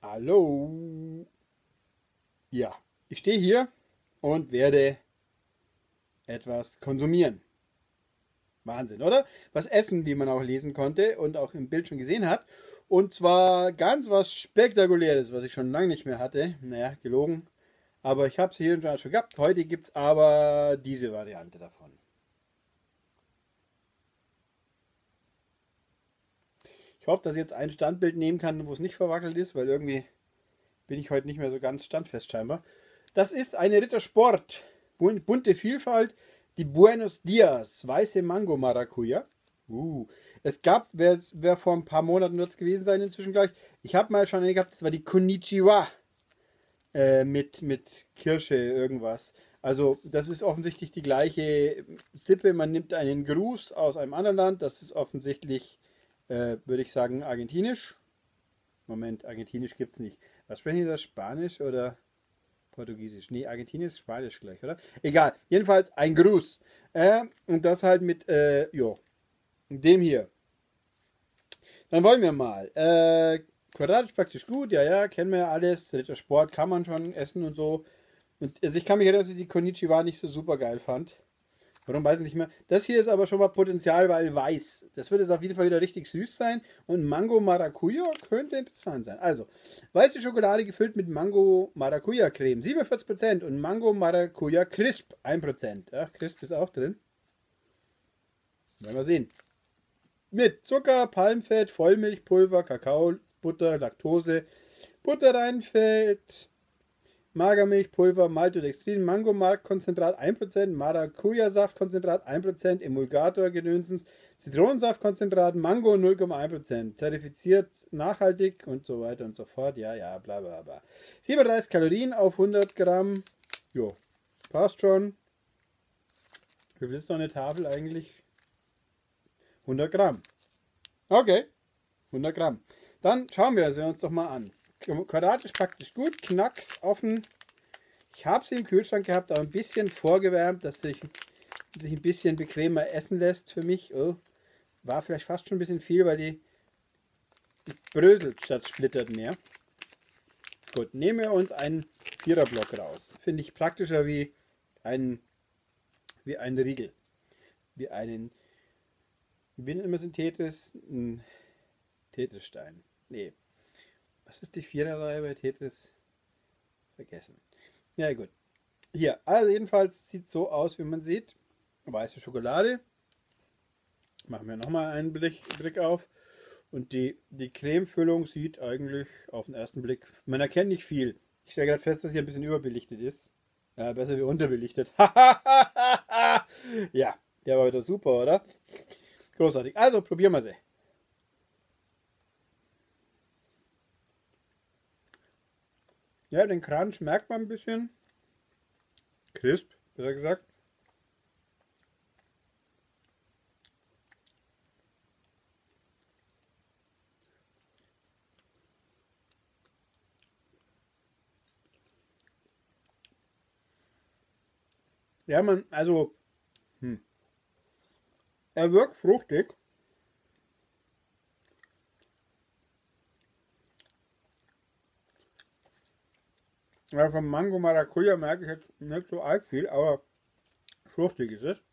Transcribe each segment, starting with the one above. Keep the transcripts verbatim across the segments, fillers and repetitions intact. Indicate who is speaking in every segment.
Speaker 1: Hallo. Ja, ich stehe hier und werde etwas konsumieren. Wahnsinn, oder? Was essen, wie man auch lesen konnte und auch im Bild schon gesehen hat. Und zwar ganz was Spektakuläres, was ich schon lange nicht mehr hatte. Naja, gelogen. Aber ich habe es hier und da schon gehabt. Heute gibt es aber diese Variante davon. Ich hoffe, dass ich jetzt ein Standbild nehmen kann, wo es nicht verwackelt ist, weil irgendwie bin ich heute nicht mehr so ganz standfest scheinbar. Das ist eine Rittersport. Bunte Vielfalt. Die Buenos Dias. Weiße Mango Maracuja. Uh. Es gab, wer, wer vor ein paar Monaten wird es gewesen sein, inzwischen gleich. Ich habe mal schon eine gehabt, das war die Konnichiwa. Äh, mit, mit Kirsche irgendwas. Also, das ist offensichtlich die gleiche Sippe. Man nimmt einen Gruß aus einem anderen Land. Das ist offensichtlich, äh, würde ich sagen, argentinisch. Moment, argentinisch gibt es nicht. Was sprechen die da? Spanisch oder Portugiesisch? Nee, argentinisch, Spanisch gleich, oder? Egal, jedenfalls ein Gruß. Äh, und das halt mit, äh, jo, dem hier. Dann wollen wir mal. Äh, quadratisch praktisch gut, ja, ja, kennen wir ja alles. Rittersport kann man schon essen und so. Und also ich kann mich erinnern, dass ich die Konnichiwa nicht so super geil fand. Warum weiß ich nicht mehr. Das hier ist aber schon mal Potenzial, weil weiß. Das wird jetzt auf jeden Fall wieder richtig süß sein. Und Mango Maracuja könnte interessant sein. Also, weiße Schokolade gefüllt mit Mango Maracuja Creme. siebenundvierzig Prozent und Mango Maracuja Crisp ein Prozent. Ja, Crisp ist auch drin. Werden wir sehen. Mit Zucker, Palmfett, Vollmilchpulver, Kakao, Butter, Laktose, Butterreinfett, Magermilchpulver, Maltodextrin, Mangomarkkonzentrat ein Prozent, Maracuja-Saftkonzentrat ein Prozent, Emulgator Gedönsens, Zitronensaftkonzentrat, Mango null Komma eins Prozent, zertifiziert nachhaltig und so weiter und so fort. Ja, ja, bla bla bla. siebenunddreißig Kalorien auf hundert Gramm. Jo, passt schon. Wie viel ist so eine Tafel eigentlich? hundert Gramm. Okay, hundert Gramm. Dann schauen wir sie uns doch mal an. Quadratisch praktisch gut, Knacks offen. Ich habe sie im Kühlschrank gehabt, aber ein bisschen vorgewärmt, dass sich, sich ein bisschen bequemer essen lässt für mich. Oh, war vielleicht fast schon ein bisschen viel, weil die, die bröselt statt splittert mehr. Gut, nehmen wir uns einen Viererblock raus. Finde ich praktischer wie ein, wie ein Riegel. Wie einen, wie nennt man es in Tetris? Ein Tetrisstein. Nee. Was ist die Viererreihe bei Tetris? Vergessen. Ja, gut. Hier, also jedenfalls sieht so aus, wie man sieht. Weiße Schokolade. Machen wir nochmal einen Blick, Blick auf. Und die, die Cremefüllung sieht eigentlich auf den ersten Blick, man erkennt nicht viel. Ich stelle gerade fest, dass hier ein bisschen überbelichtet ist. Ja, besser wie unterbelichtet. Ja, der war wieder super, oder? Großartig. Also, probieren wir sie. Ja, den Crunch merkt man ein bisschen. Crisp, besser gesagt. Ja, man, also, hm. Er wirkt fruchtig. Ja, vom Mango Maracuja merke ich jetzt nicht so arg viel, aber fruchtig ist es.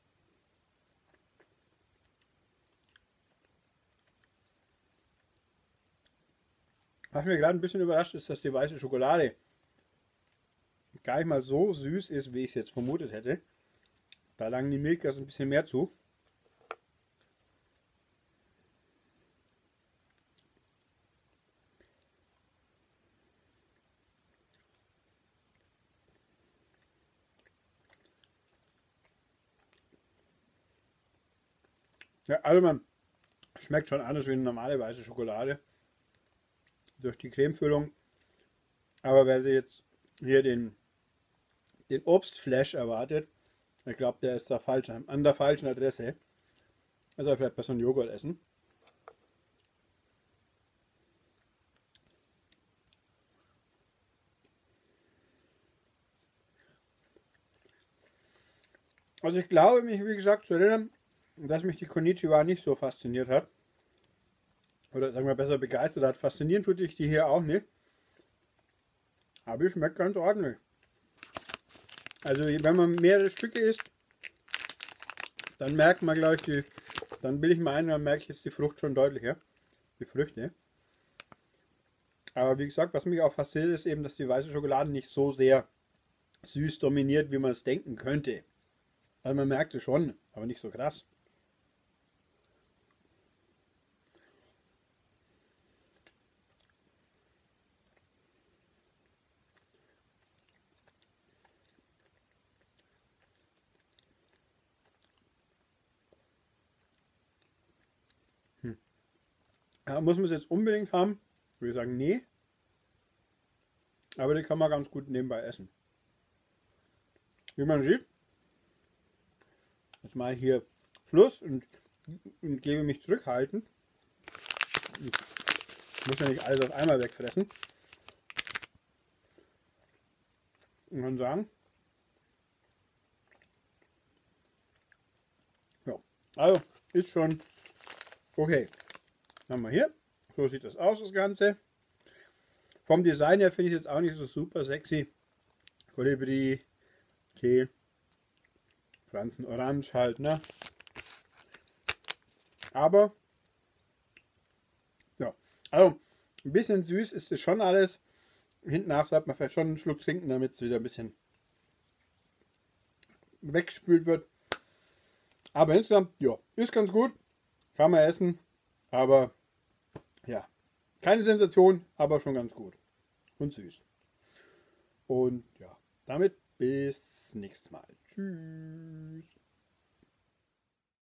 Speaker 1: Was mir gerade ein bisschen überrascht ist, dass die weiße Schokolade gar nicht mal so süß ist, wie ich es jetzt vermutet hätte. Da langen die Milkas ein bisschen mehr zu. Ja, also man schmeckt schon anders wie eine normale weiße Schokolade. Durch die Cremefüllung. Aber wer sich jetzt hier den, den Obstflash erwartet, ich glaube, der ist da falsch, an der falschen Adresse. Also vielleicht besser einen Joghurt essen. Also ich glaube mich, wie gesagt, zu erinnern, dass mich die Konnichiwa nicht so fasziniert hat. Oder sagen wir besser begeistert hat. Faszinieren tut dich die hier auch nicht. Aber es schmeckt ganz ordentlich. Also wenn man mehrere Stücke isst, dann merkt man gleich die, dann will ich mal ein, dann merke ich jetzt die Frucht schon deutlicher. Die Früchte. Aber wie gesagt, was mich auch fasziniert, ist eben, dass die weiße Schokolade nicht so sehr süß dominiert, wie man es denken könnte. Also man merkt es schon, aber nicht so krass. Hm. Ja, muss man es jetzt unbedingt haben? Ich würde sagen, nee. Aber die kann man ganz gut nebenbei essen. Wie man sieht, jetzt mal hier Schluss und, und gebe mich zurückhalten. Ich muss ja nicht alles auf einmal wegfressen. Und kann sagen, ja, also ist schon okay. Dann haben wir hier, so sieht das aus, das Ganze. Vom Design her finde ich es jetzt auch nicht so super sexy. Kolibri, okay, Pflanzen orange halt, ne? Aber, ja, also ein bisschen süß ist es schon alles. Hinten nach sollte man vielleicht schon einen Schluck trinken, damit es wieder ein bisschen weggespült wird. Aber insgesamt, ja, ist ganz gut. Kann man essen. Aber, ja, keine Sensation, aber schon ganz gut. Und süß. Und ja, damit bis nächstes Mal. Tschüss.